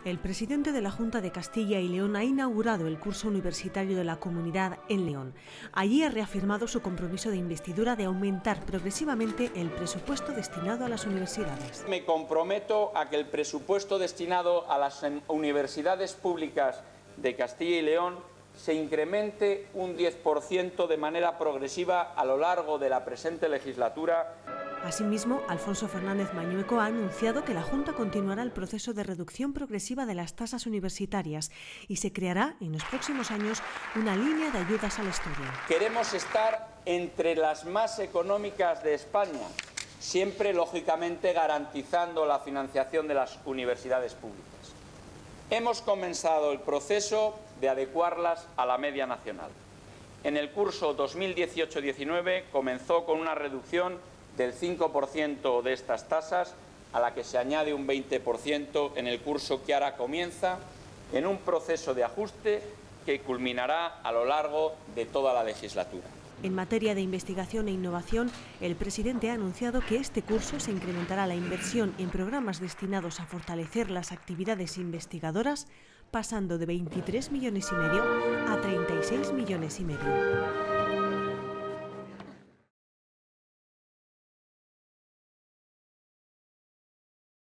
El presidente de la Junta de Castilla y León ha inaugurado el curso universitario de la Comunidad en León. Allí ha reafirmado su compromiso de investidura de aumentar progresivamente el presupuesto destinado a las universidades. Me comprometo a que el presupuesto destinado a las universidades públicas de Castilla y León se incremente un 10% de manera progresiva a lo largo de la presente legislatura. Asimismo, Alfonso Fernández Mañueco ha anunciado que la Junta continuará el proceso de reducción progresiva de las tasas universitarias y se creará en los próximos años una línea de ayudas al estudio. Queremos estar entre las más económicas de España, siempre lógicamente garantizando la financiación de las universidades públicas. Hemos comenzado el proceso de adecuarlas a la media nacional. En el curso 2018-19 comenzó con una reducción del 5% de estas tasas, a la que se añade un 20% en el curso que ahora comienza, en un proceso de ajuste que culminará a lo largo de toda la legislatura. En materia de investigación e innovación, el presidente ha anunciado que este curso se incrementará la inversión en programas destinados a fortalecer las actividades investigadoras, pasando de 23,5 millones a 36,5 millones.